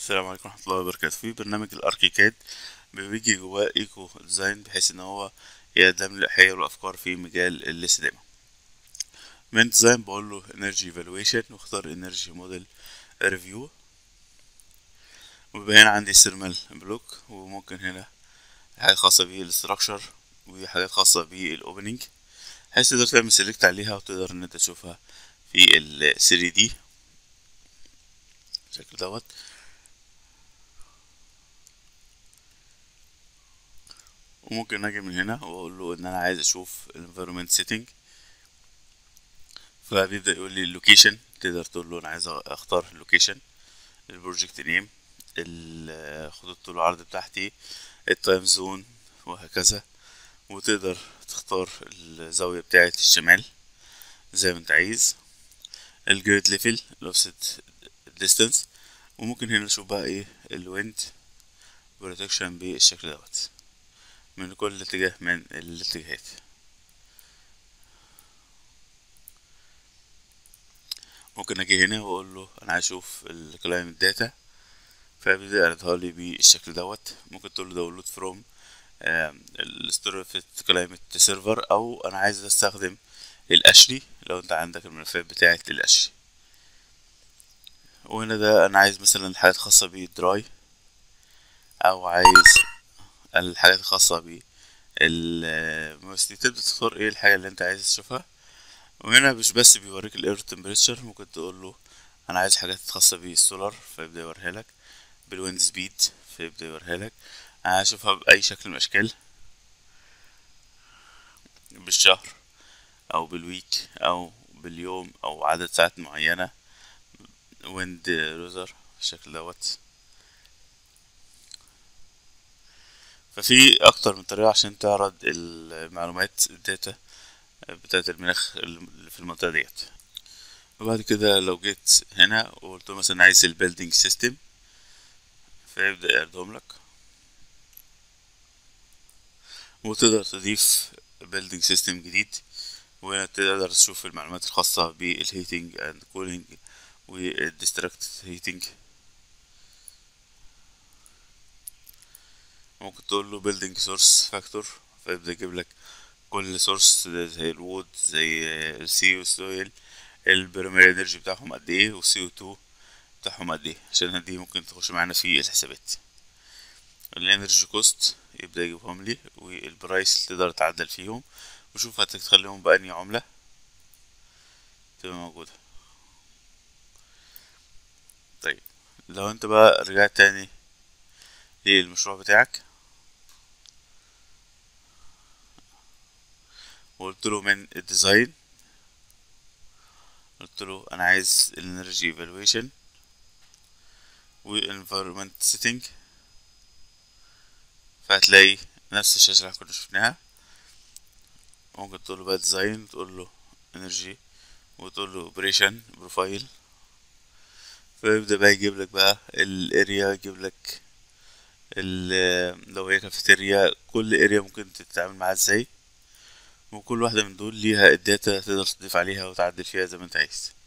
السلام عليكم ورحمة الله وبركاته. في برنامج الاركيكاد بيجي جواه ايكو ديزاين بحيث ان هو يقدم لي الحيل والافكار في مجال الاستدامة. من ديزاين بقول له انرجي ايفالويشن واختار انرجي موديل ريفيو، وبيبقى هنا عندي ثيرمال بلوك، وممكن هنا حاجات خاصة بالاستراكشر وحاجات خاصة بالاوبننج، بحيث تقدر تعمل سيلكت عليها وتقدر ان انت تشوفها في ال 3D بالشكل دوت. وممكن اجي من هنا واقول له ان انا عايز اشوف الانفيرومنت سيتنج، فبيبدأ يقول لي اللوكيشن. تقدر تقول له انا عايز اختار اللوكيشن، البروجكت نيم، الخطوط طول العرض بتاعتي، التايم زون، وهكذا. وتقدر تختار الزاوية بتاعة الشمال زي ما انت عايز، الجريد ليفل، الاوفست ديستانس. وممكن هنا نشوف بقى ايه الويند بروتكشن بالشكل دوت من كل اتجاه من الاتجاهات. ممكن اجي هنا واقول له انا عايز اشوف الكلايمت داتا، فبيبدأ يعرضها لي بالشكل دوت. ممكن تقول له داونلود فروم الستوري كلايمت سيرفر، او انا عايز استخدم الاشلي لو انت عندك الملفات بتاعه الاشلي. وهنا ده انا عايز مثلا الحاجات الخاصه بالدراي، او عايز الحاجات الخاصه بالموسيقى. تبدأ تختار ايه الحاجه اللي انت عايز تشوفها. وهنا مش بس بيوريك الاير تمبريتشر، ممكن تقول له انا عايز حاجات خاصه بالسولار فيبدأ يوريها لك، بالويند سبيد فيبدأ يوريها لك. انا عايز اشوفها باي شكل من الاشكال، بالشهر او بالويك او باليوم او عدد ساعات معينة، ويند روزر بالشكل دوت. ففي اكتر من طريقة عشان تعرض المعلومات الداتا بتاعت المناخ اللي في المنطقة ديت. وبعد كده لو جيت هنا وقلت له مثلا عايز البيلدينج سيستم، فيبدأ يعرضهم لك. وتقدر تضيف بيلدينج سيستم جديد، وتقدر تشوف المعلومات الخاصة بالهيتنج اند كولينج والديستراكت هيتنج. ممكن تقول له building source factor، فيبدأ يجيب لك كل سورس زي الوود، زي السي والسويل، البريمير انرجي بتاعهم قد ايه، والسي او 2 بتاعهم قد ايه، عشان دي ممكن تخش معانا في الحسابات. الانرجي كوست يبدأ يجيبهم لي، والبرايس تقدر تعدل فيهم وشوف هتخليهم بأني عملة تبقى موجودة. طيب لو انت بقى رجعت تاني للمشروع بتاعك وقلت له من الديزاين، قلت له انا عايز الانرجي ايفالويشن والانفيرومنت سيتنج، فهتلاقي نفس الشاشة اللي كنا شفناها. ممكن تقول له بقى ديزاين، تقول له انرجي، وتقول له اوبريشن بروفايل، فيبدأ بقى يجيب لك بقى الاريا، يجيب لك لو هي كافيتيريا كل اريا ممكن تتعامل معاها ازاي، وكل واحدة من دول ليها الداتا تقدر تضيف عليها وتعدل فيها زي ما انت عايز.